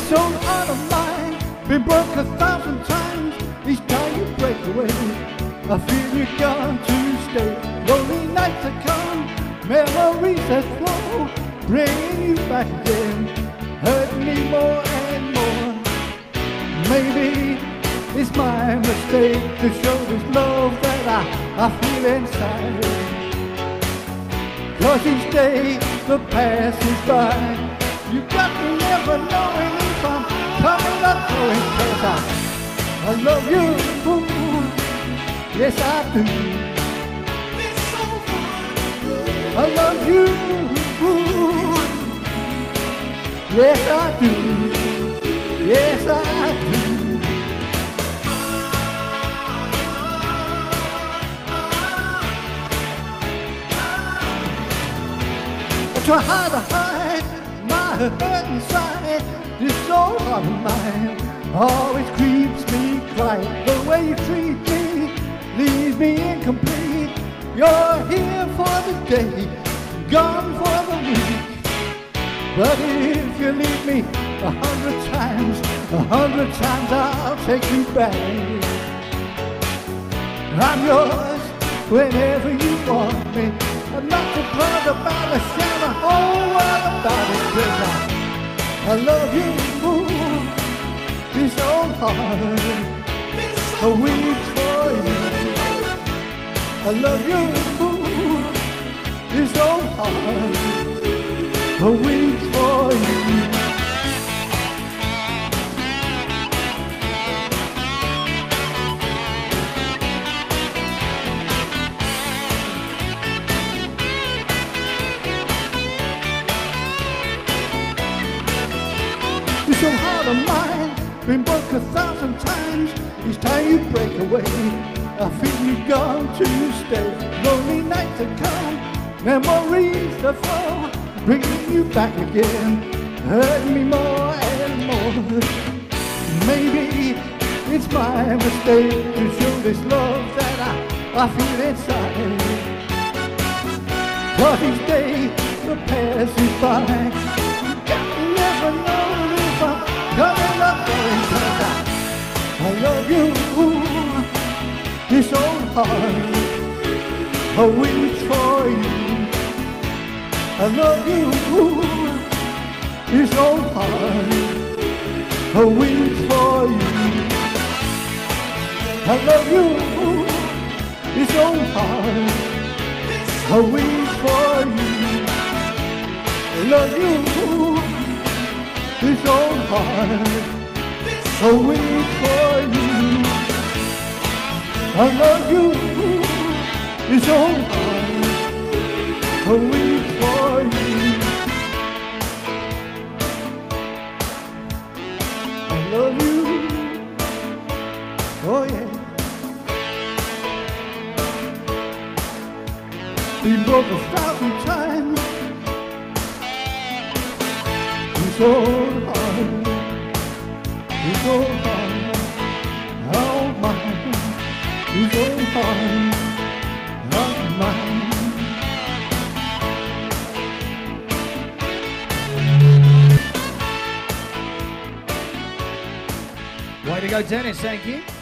This old heart of mine, been broke 1,000 times. Each time you break away, I feel you're gone to stay. Lonely nights that come, memories that flow, bringing you back again, hurting me more and more. Maybe it's my mistake to show this love that I feel inside. 'Cause each day that passes by, you got me never knowing if I'm coming up going. 'Cause I love you, yes I do. I love you, yes I do, yes I do. I try hard to hide my hurt inside. This old heart of mine always creeps me crying. The way you treat me leaves me incomplete. You're here for the day, gone for the week. But if you leave me 100 times, 100 times I'll take you back. I'm yours whenever you want me. I'm not too proud about it, share the whole world about it. 'Cause I love you, this old heart, a week for you. I love you, this old heart, a week for you. This old heart of mine, been broke 1,000 times. Each time you break away, I feel you're gone to stay. Lonely nights that come, memories that flow, bringing you back again, hurting me more and more. Maybe it's my mistake to show this love that I feel inside. 'Cause each day that passes by, you never know if I'm coming up going. 'Cause I love you, this old heart, a week for you. I love you, this old heart, a week for you. I love you, this old heart, a week for you. I love you, this old heart, a week for you. I love you, this old heart, a week for you. I love you, oh yeah. Been broke 1,000 times. This old heart, this old heart, oh mine. This old heart of mine. Way to go, Dennis, thank you.